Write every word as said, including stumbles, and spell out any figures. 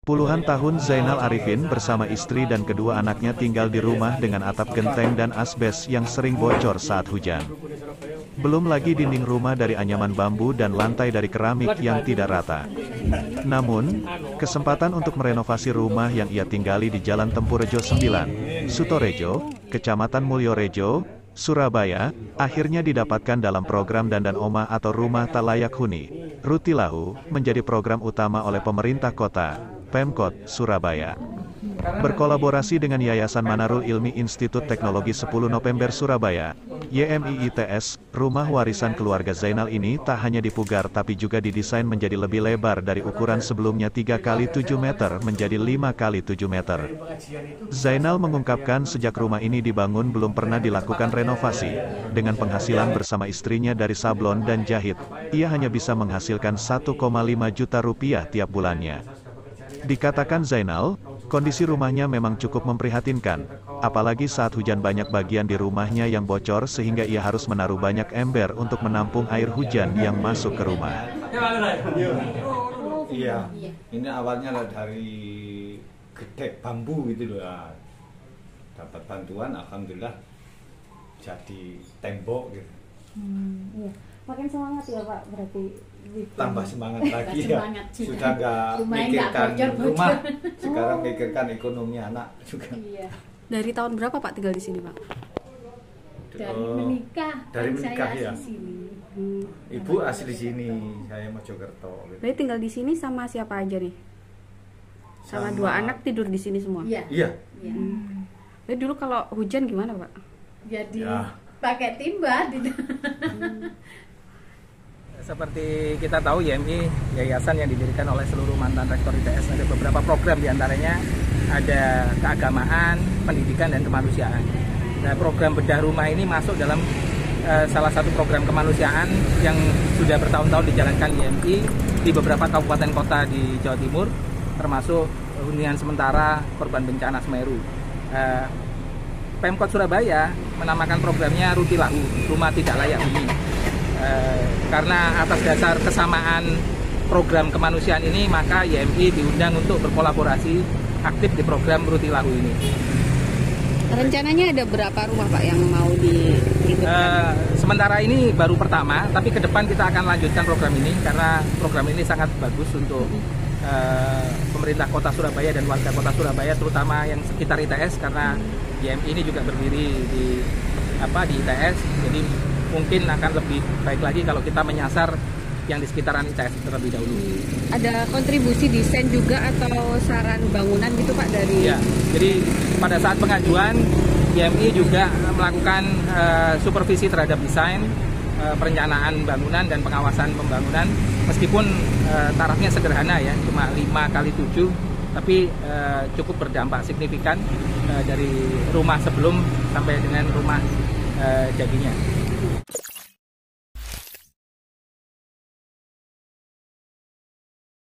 Puluhan tahun Zainal Arifin bersama istri dan kedua anaknya tinggal di rumah dengan atap genteng dan asbes yang sering bocor saat hujan. Belum lagi dinding rumah dari anyaman bambu dan lantai dari keramik yang tidak rata. Namun, kesempatan untuk merenovasi rumah yang ia tinggali di Jalan Tempurejo sembilan, Sutorejo, Kecamatan Mulyorejo, Surabaya, akhirnya didapatkan dalam program Dandan Omah atau Rumah Tak Layak Huni, Rutilahu, menjadi program utama oleh pemerintah kota, Pemkot, Surabaya. Berkolaborasi dengan Yayasan Manarul Ilmi Institut Teknologi sepuluh November Surabaya, Y M I I T S, rumah warisan keluarga Zainal ini tak hanya dipugar tapi juga didesain menjadi lebih lebar dari ukuran sebelumnya tiga kali tujuh meter menjadi lima kali tujuh meter. Zainal mengungkapkan sejak rumah ini dibangun belum pernah dilakukan renovasi. Dengan penghasilan bersama istrinya dari sablon dan jahit, ia hanya bisa menghasilkan satu koma lima juta rupiah tiap bulannya. Dikatakan Zainal, kondisi rumahnya memang cukup memprihatinkan, apalagi saat hujan banyak bagian di rumahnya yang bocor sehingga ia harus menaruh banyak ember untuk menampung air hujan yang masuk ke rumah. Iya, ini awalnya lah dari gedek bambu gitu loh. Dapat bantuan, alhamdulillah jadi tembok gitu. Hmm, iya. Makin semangat ya Pak, berarti tambah semangat lagi ya. Semangat Sudah nggak mikirkan rumah, sekarang mikirkan ekonomi anak juga. Iya. Dari tahun berapa Pak tinggal di sini Pak? Dari menikah. Dari menikah ya. Sini. Hmm. Ibu asli di sini, saya Mojokerto. Gitu. Berarti tinggal di sini sama siapa aja nih? Sama, sama dua anak tidur di sini semua? Iya. Iya. Iya. Hmm. Jadi dulu kalau hujan gimana Pak? Jadi ya. pakai timba. Seperti kita tahu, Y M I yayasan yang didirikan oleh seluruh mantan rektor I T S, ada beberapa program diantaranya ada keagamaan, pendidikan, dan kemanusiaan. Nah, program bedah rumah ini masuk dalam uh, salah satu program kemanusiaan yang sudah bertahun-tahun dijalankan Y M I di beberapa kabupaten kota di Jawa Timur, termasuk hunian sementara korban bencana Semeru. Uh, Pemkot Surabaya menamakan programnya Rutilahu, Rumah Tidak Layak Huni. Eh, karena atas dasar kesamaan program kemanusiaan ini, maka Y M I diundang untuk berkolaborasi aktif di program Rutilahu ini. Rencananya ada berapa rumah Pak yang mau di eh, Sementara ini baru pertama, tapi ke depan kita akan lanjutkan program ini karena program ini sangat bagus untuk eh, pemerintah kota Surabaya dan warga kota Surabaya, terutama yang sekitar I T S, karena Y M I ini juga berdiri di apa di I T S, jadi mungkin akan lebih baik lagi kalau kita menyasar yang di sekitaran I T S terlebih dahulu. Ada kontribusi desain juga atau saran bangunan gitu Pak dari? Ya, jadi pada saat pengajuan Y M I juga melakukan uh, supervisi terhadap desain, uh, perencanaan bangunan dan pengawasan pembangunan. Meskipun uh, tarafnya sederhana ya, cuma lima kali tujuh, tapi uh, cukup berdampak signifikan uh, dari rumah sebelum sampai dengan rumah uh, jadinya.